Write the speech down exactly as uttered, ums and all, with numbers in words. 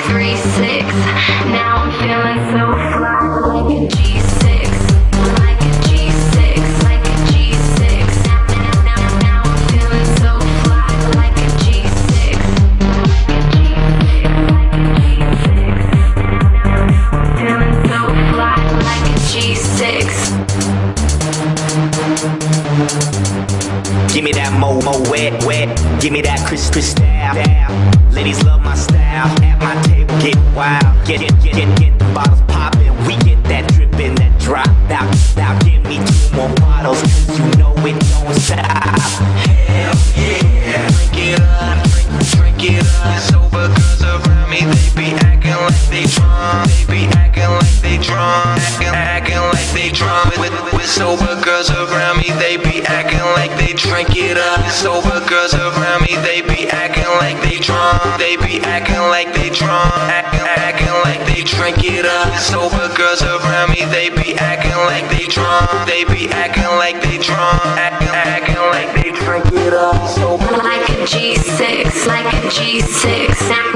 three six. Now I'm feeling so fly, like a G six, like a G six, like a G six. Now, now, now I'm feeling so fly, like a G six, like a G six, like a G six. Feeling so fly, like a G six. Give me that mo mo wet wet. Give me that Chris Chris style. Ladies love my style. At my table get wild. Get get get get, get the bottles poppin'. We get that drippin', that drop. Now now give me two more bottles. You know it don't stop. Hell yeah. Drink it up, drink, drink it up. Sober girls around me, they be acting like they drunk. They be acting like they drunk. Acting acting like they drunk. With with sober girls around me, they be acting like they drink it up. Sober girls around me, they be acting like they drunk. They be acting like they drunk. Acting, acting like they drink it up. Sober girls around me, they be acting like they drunk. They be acting like they drunk. Acting, acting like they drink it up. Sober like a G six, like a G six.